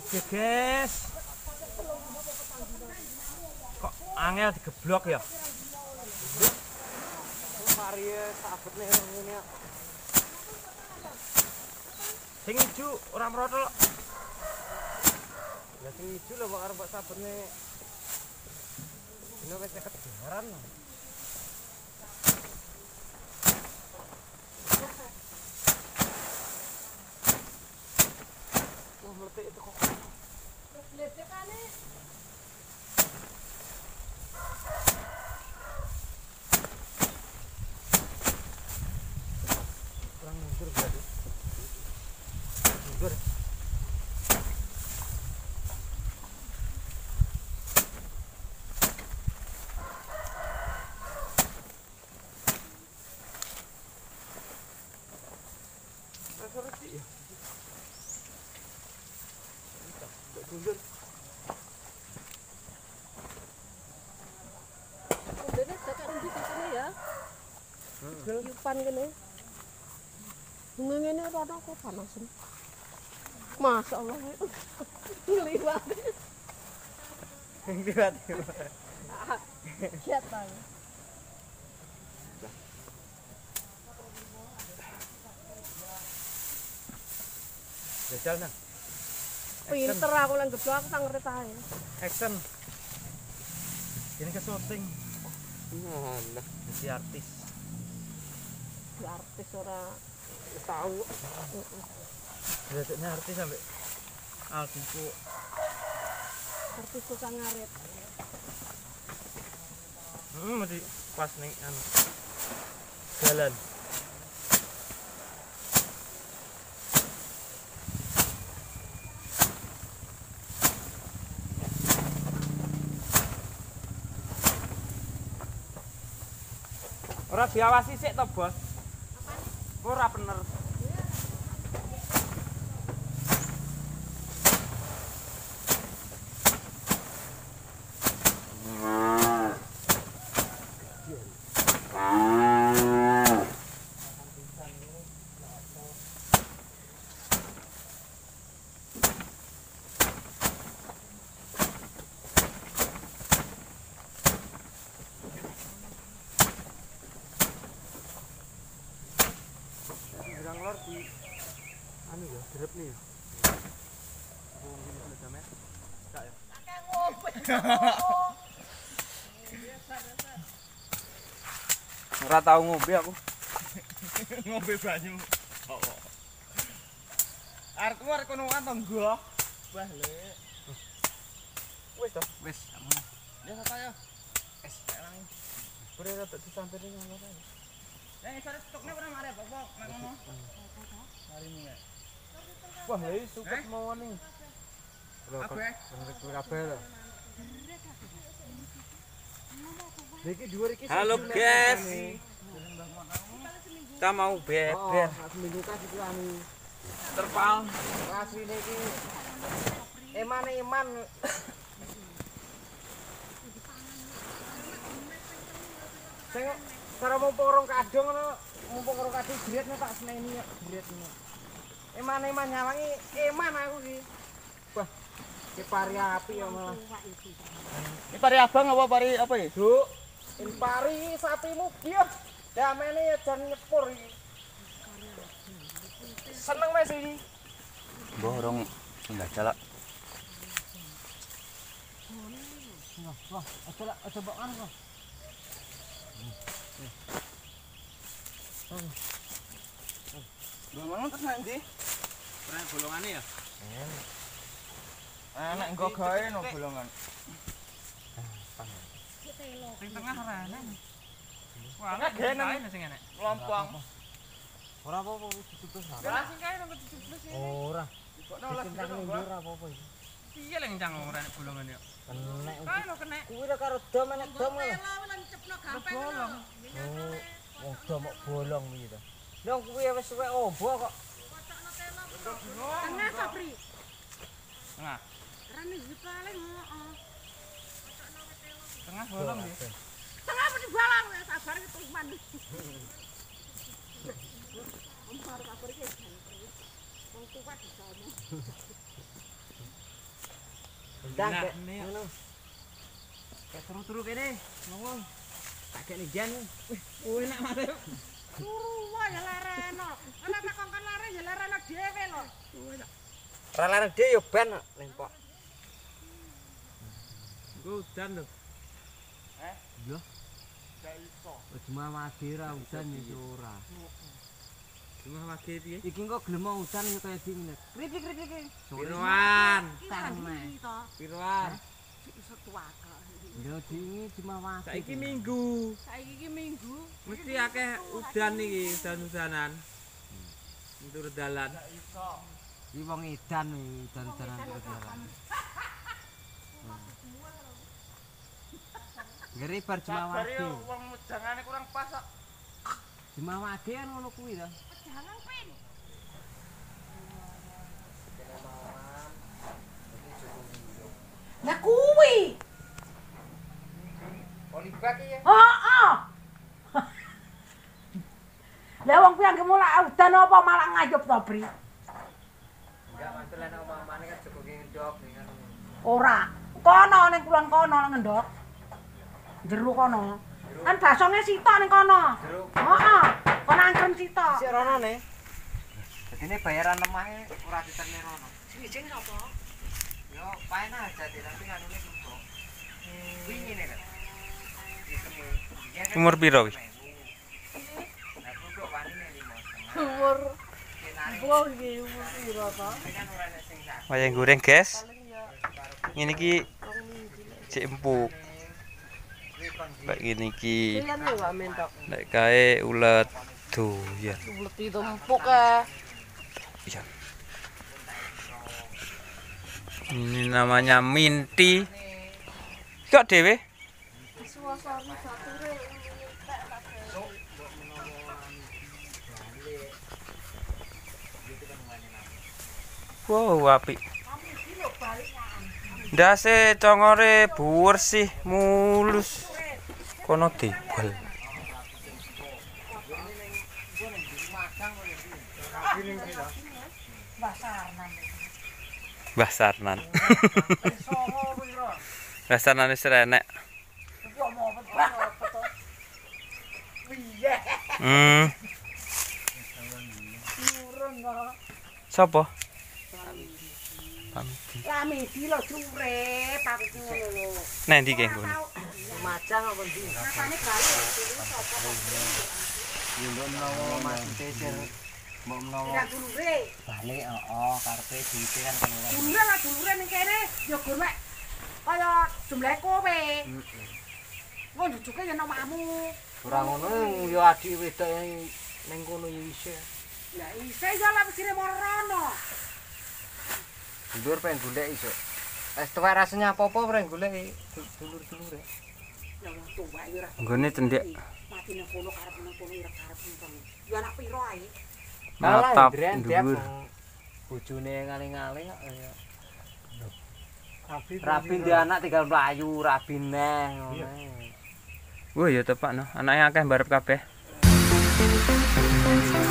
Ya guys, kok angel digeblok ya? Varies sabet nih ngene ya. Sing ijo ora merotol. Lah sing ijo lho kok arep sabetne. Ini wis kedengaran. Wah, meletik itu kok. Letekane. Kurang mundur berarti. Mundur. Terus ya. Mundur. Mundurnya dekat rumput kene ya. Yupan kene. Ngene ora kok panasen. Masya Allah. Liwat. Liwat. Lihat bang. Jajal nang. Pinter aku lan geblok aku tak ngerti ae. Action. Ini ke syuting, Nah, jadi artis. Di artis ora tahu. Dadeknya artis sampai albumku. artis susah ngarit. Mesti pas ning anu. Jalan. Ora diawasi sik to, Bos. Ora bener. Jurang lor di anu ya, drep nih ya. Oh, ini sudah jamet. Enggak ya? Ora tau ngombe aku. Ngombe banyu. Oh. Arepku arek kono kan tonggo. Wah, Lek. Wis toh. Wis. Ya sapa ya? Es sekarang. Ora rada disampaikan ngono kan. Ya sore stokne ora mare apa nang ngono. Marimu ya. Wah, lha suket mau nih. Kabeh. Kabeh lho. Iki dhuwur iki. Halo guys. Kita mau beber. Seminggu kas iki anu. Terpal. Asline iki eman. Sing cara mumpung rong kadung ngono, mumpung rong kadung jretne tak seneni ya jretne. Eman nyawangi eman aku iki. Wah, iki pari api ya malah. Ini pari abang apa pari apa ya? Duk, ini pari sapimu dia. Damene ya jan nyepur iki. Seneng wis iki. Borong enggak jalan. Wah, aja mbok anu kok. Bolongan kan nanti. Pernah bolongannya ya? Anak engko gawe no bolongan. Sing tengah rene. Wah, enggak genen sing enek. Lompong. Ora apa-apa wis ditutus ha. Ora sing kae nang dicuplus iki. Ora. Kok nolas Dicentang mundur apa-apa iki. Piye lek njang ora enek bolongan ya? Kenek. Kae lho kenek. Kuwi ora karo dom enek dom lho. Bolong. Oh, wong dom kok bolong iki to. Lho kuwi wis suwe obo kok. Tengah Sabri. Tengah. Rene iki paling heeh. Tengah bolong ya. Tengah mesti balang ya sabar iki tuman. Om karo kabar iki jan. Wong tuwa di sono. Ndang Nah, kek ini. ngono. Kayak seru-seru kene. Ngomong. Tak kek jan. Wih, enak banget. Turu wae ya lareno. Ana tak kongkon lare ya lareno dhewe lho. Ora larang dhewe yo ben lempok. Gue udan lho. Iya. Cuma wage ra udan ya ora. Cuma wage piye? Iki kok gelem udan ya kaya dingin. Kritik-kritik. Piruan. Piruan. Iso tuwaka. Ya dingin cuma wage. Saiki Minggu. Saiki iki Minggu. Mesti akeh udan iki, udan-udanan. Tur dalan. Iki wong edan udan-udanan terus jalan. Ngeri bar cuma wage. Wong jangane kurang pas kok. Cuma wage kan ngono kuwi to. Jangan pin. Lah kuwi. Olibak iki ya. Heeh. Lah wong kuwi anggere mulak udan apa malah ngayup to, Bri? Enggak mantul ana omamane kan joko ki ndok ning kan. Ora. Kono ning kulon kono ngendok. Jero kono. Kan basone sitok ning kono. Jero. Heeh. Kono angkrem sitok. Sik rono ne. Dadine bayaran lemahe ora diterne rono. Ijing apa? Yo paen aja tapi nganune tutup. Wingi ne kan. Umur piro wis? Umur bogi umur piro to? Wayang goreng, guys. Ngene iki cek empuk. Kayak gini iki. Pian yo gak mentok. Nek kae ulet doyan. Ulet itu empuk ya. Iya. Ini namanya minti. Kok dewe? Suasana sature Wow, apik. Ndase congore bersih mulus. Kono dibel. Mbah Sarnan. Mbah Sarnan wis renek. Sopo? Lamidi lho jure paku ngono lho. Nek ndi kene ngono? Macang apa ndi? Rasane bali sapa Yo mbok menawa maksude sir mbok menawa Tidak dulure. balik karepe duite kan keluar. Dulure lah dulure ning kene ya gur mek kaya jumlah kowe. Wong jujuke ya nomamu. Ora ngono yo adik wedok ning kono yo isih. Lah isih ya lah mesine morono. Dulur pengen golek iso. Wis tuwek rasanya apa-apa pengen golek dulur-dulure. Ya wong tuwa ya ora. Nggone cendhek. Mati nang kono karep nang kono ora karep nang. Ya anak piro ae. Natap dhuwur. dhuwur. Bojone ngaling-ngaling kok ya. Rabi di anak tinggal mlayu, rabi neh ngono. Wah ya tepak no, anake akeh mbarep kabeh.